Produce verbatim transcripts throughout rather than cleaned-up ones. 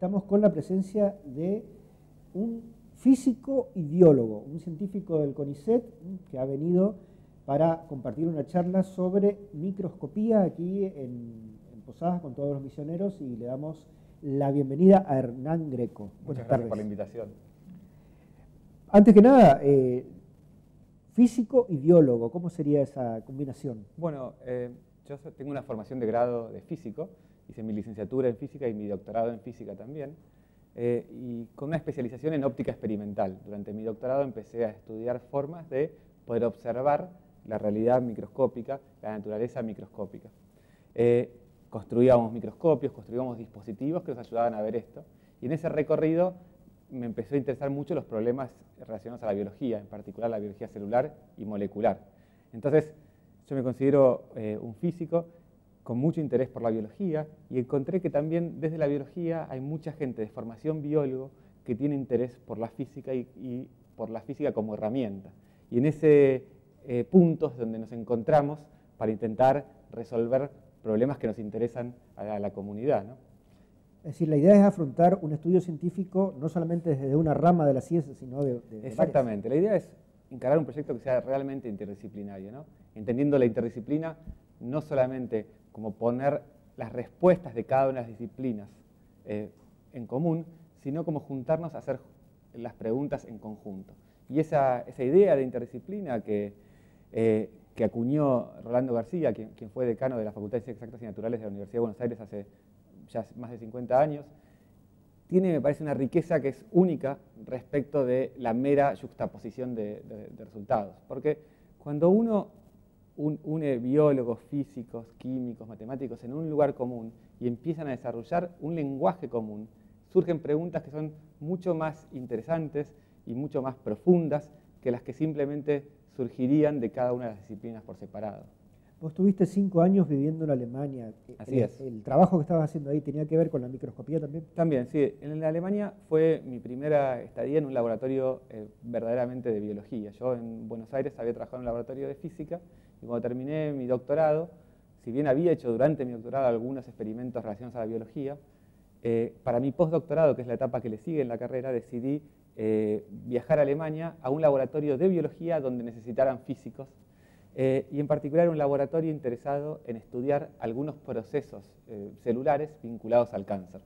estamos con la presencia de un físico y biólogo, un científico del CONICET que ha venido para compartir una charla sobre microscopía aquí en, en Posadas con todos los misioneros, y le damos la bienvenida a Hernán Greco. Muchas Buenas gracias tardes. por la invitación. Antes que nada, eh, físico y biólogo, ¿cómo sería esa combinación? Bueno, eh, yo tengo una formación de grado de físico, hice mi licenciatura en física y mi doctorado en física también, eh, y con una especialización en óptica experimental. Durante mi doctorado empecé a estudiar formas de poder observar la realidad microscópica, la naturaleza microscópica. Eh, construíamos microscopios, construíamos dispositivos que nos ayudaban a ver esto, y en ese recorrido me empezó a interesar mucho los problemas relacionados a la biología, en particular la biología celular y molecular. Entonces, yo me considero eh, un físico con mucho interés por la biología, y encontré que también desde la biología hay mucha gente de formación biólogo que tiene interés por la física y, y por la física como herramienta. Y en ese eh, punto es donde nos encontramos para intentar resolver problemas que nos interesan a la, a la comunidad, ¿no? Es decir, la idea es afrontar un estudio científico no solamente desde una rama de la ciencia, sino de, de, de Exactamente. varias. La idea es encarar un proyecto que sea realmente interdisciplinario, ¿no? Entendiendo la interdisciplina no solamente como poner las respuestas de cada una de las disciplinas eh, en común, sino como juntarnos a hacer las preguntas en conjunto. Y esa, esa idea de interdisciplina que, eh, que acuñó Rolando García, quien, quien fue decano de la Facultad de Ciencias Exactas y Naturales de la Universidad de Buenos Aires hace ya más de cincuenta años, tiene, me parece, una riqueza que es única respecto de la mera juxtaposición de, de, de resultados. Porque cuando uno un, une biólogos, físicos, químicos, matemáticos en un lugar común y empiezan a desarrollar un lenguaje común, surgen preguntas que son mucho más interesantes y mucho más profundas que las que simplemente surgirían de cada una de las disciplinas por separado. Vos tuviste cinco años viviendo en Alemania. Así el, es. ¿El trabajo que estabas haciendo ahí tenía que ver con la microscopía también? También, sí. En Alemania fue mi primera estadía en un laboratorio eh, verdaderamente de biología. Yo en Buenos Aires había trabajado en un laboratorio de física, y cuando terminé mi doctorado, si bien había hecho durante mi doctorado algunos experimentos relacionados a la biología, eh, para mi postdoctorado, que es la etapa que le sigue en la carrera, decidí eh, viajar a Alemania a un laboratorio de biología donde necesitaran físicos, Eh, y en particular un laboratorio interesado en estudiar algunos procesos eh, celulares vinculados al cáncer.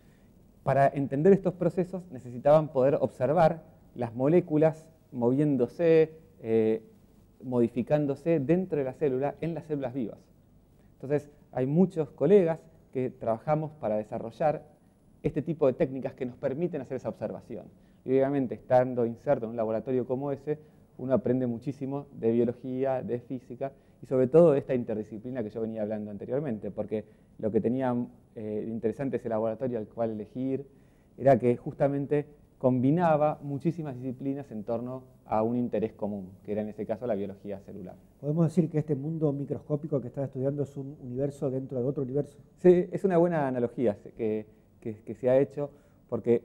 Para entender estos procesos necesitaban poder observar las moléculas moviéndose, eh, modificándose dentro de la célula, en las células vivas. Entonces hay muchos colegas que trabajamos para desarrollar este tipo de técnicas que nos permiten hacer esa observación. Y obviamente, estando inserto en un laboratorio como ese, uno aprende muchísimo de biología, de física y sobre todo de esta interdisciplina que yo venía hablando anteriormente, porque lo que tenía eh, interesante ese laboratorio al cual elegir era que justamente combinaba muchísimas disciplinas en torno a un interés común, que era en este caso la biología celular. ¿Podemos decir que este mundo microscópico que estás estudiando es un universo dentro de otro universo? Sí, es una buena analogía que, que, que se ha hecho, porque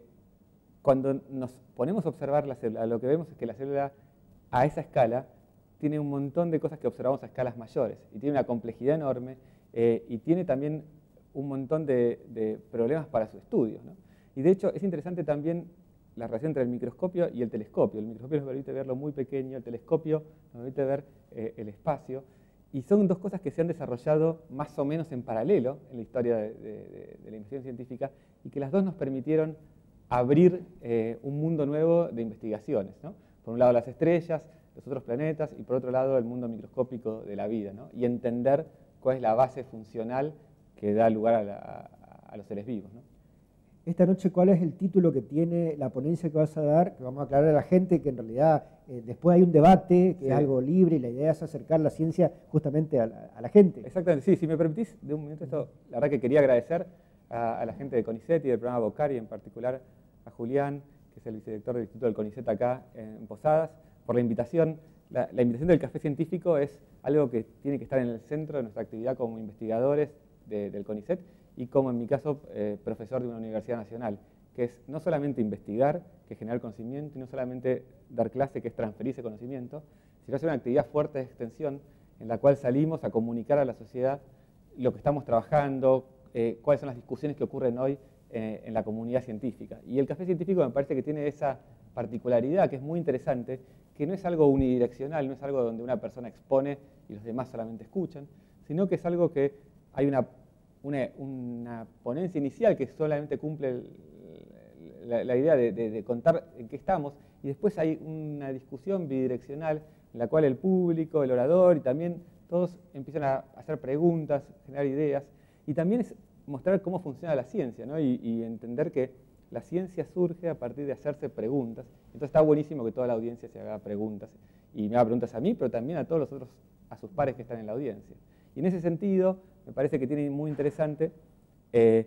cuando nos ponemos a observar la célula, lo que vemos es que la célula a esa escala tiene un montón de cosas que observamos a escalas mayores, y tiene una complejidad enorme, eh, y tiene también un montón de, de problemas para su estudio, ¿no? Y de hecho es interesante también la relación entre el microscopio y el telescopio. El microscopio nos permite ver lo muy pequeño, el telescopio nos permite ver eh, el espacio, y son dos cosas que se han desarrollado más o menos en paralelo en la historia de, de, de la investigación científica, y que las dos nos permitieron abrir eh, un mundo nuevo de investigaciones, ¿no? Por un lado las estrellas, los otros planetas, y por otro lado el mundo microscópico de la vida, ¿no? Y entender cuál es la base funcional que da lugar a, la, a los seres vivos, ¿no? Esta noche, ¿cuál es el título que tiene la ponencia que vas a dar? Que vamos a aclarar a la gente que en realidad eh, después hay un debate, que sí, es algo libre, y la idea es acercar la ciencia justamente a la, a la gente. Exactamente, sí, si me permitís, de un momento esto, la verdad que quería agradecer a, a la gente de CONICET y del programa Boccari, en particular a Julián, que es el vicedirector del Instituto del CONICET acá en Posadas, por la invitación. La, la invitación del café científico es algo que tiene que estar en el centro de nuestra actividad como investigadores de, del CONICET y como en mi caso eh, profesor de una universidad nacional, que es no solamente investigar, que es generar conocimiento, y no solamente dar clase, que es transferir ese conocimiento, sino hacer una actividad fuerte de extensión en la cual salimos a comunicar a la sociedad lo que estamos trabajando, eh, cuáles son las discusiones que ocurren hoy eh, en la comunidad científica. Y el café científico me parece que tiene esa particularidad que es muy interesante, que no es algo unidireccional, no es algo donde una persona expone y los demás solamente escuchan, sino que es algo que hay una, una, una ponencia inicial que solamente cumple el, la, la idea de, de, de contar en qué estamos, y después hay una discusión bidireccional en la cual el público, el orador y también todos empiezan a hacer preguntas, generar ideas, y también es mostrar cómo funciona la ciencia, ¿no? y, y entender que la ciencia surge a partir de hacerse preguntas. Entonces está buenísimo que toda la audiencia se haga preguntas, y me haga preguntas a mí, pero también a todos los otros, a sus pares que están en la audiencia. Y en ese sentido, me parece que tiene muy interesante eh,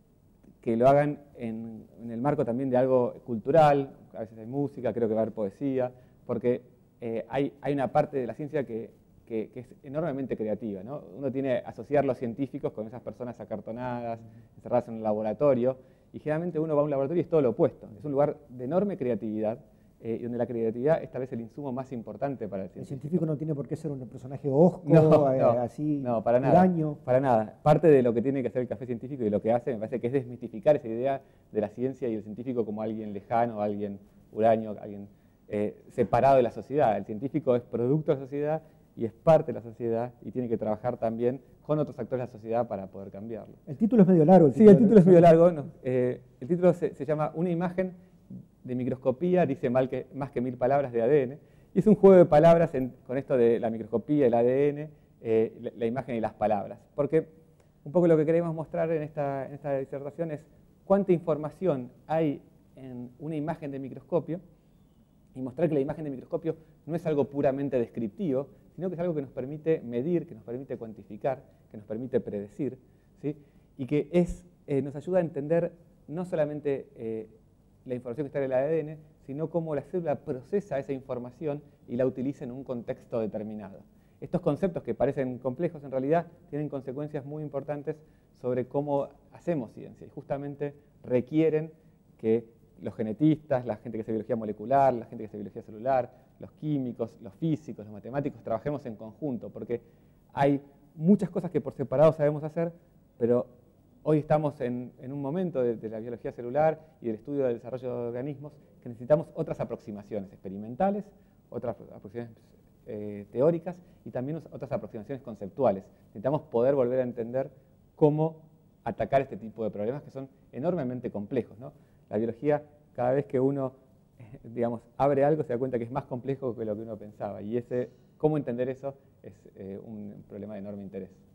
que lo hagan en, en el marco también de algo cultural, a veces hay música, creo que va a haber poesía, porque eh, hay, hay una parte de la ciencia que, que, que es enormemente creativa, ¿no? Uno tiene que asociar los científicos con esas personas acartonadas, encerradas en un laboratorio, y generalmente uno va a un laboratorio y es todo lo opuesto. Es un lugar de enorme creatividad, eh, donde la creatividad es tal vez el insumo más importante para el científico. El científico no tiene por qué ser un personaje hosco, no, eh, no, así, no, para nada, huraño. para nada. Parte de lo que tiene que hacer el café científico y lo que hace, me parece que es desmistificar esa idea de la ciencia y el científico como alguien lejano, alguien huraño, alguien eh, separado de la sociedad. El científico es producto de la sociedad y es parte de la sociedad y tiene que trabajar también con otros actores de la sociedad para poder cambiarlo. El título es medio largo. El sí, el título es medio largo. No, eh, el título se, se llama Una imagen de microscopía, dice mal que, más que mil palabras de A D N. Y es un juego de palabras en, con esto de la microscopía, el A D N, eh, la, la imagen y las palabras. Porque un poco lo que queremos mostrar en esta, en esta disertación es cuánta información hay en una imagen de microscopio y mostrar que la imagen de microscopio no es algo puramente descriptivo, sino que es algo que nos permite medir, que nos permite cuantificar, que nos permite predecir, ¿sí? Y que es, eh, nos ayuda a entender no solamente eh, la información que está en el A D N, sino cómo la célula procesa esa información y la utiliza en un contexto determinado. Estos conceptos que parecen complejos en realidad tienen consecuencias muy importantes sobre cómo hacemos ciencia y justamente requieren que los genetistas, la gente que hace biología molecular, la gente que hace biología celular, los químicos, los físicos, los matemáticos, trabajemos en conjunto, porque hay muchas cosas que por separado sabemos hacer, pero hoy estamos en, en un momento de, de la biología celular y del estudio del desarrollo de organismos que necesitamos otras aproximaciones experimentales, otras aproximaciones eh, teóricas y también otras aproximaciones conceptuales. Necesitamos poder volver a entender cómo atacar este tipo de problemas que son enormemente complejos, ¿no? La biología, cada vez que uno digamos, abre algo, se da cuenta que es más complejo que lo que uno pensaba. Y ese, cómo entender eso es eh, un problema de enorme interés.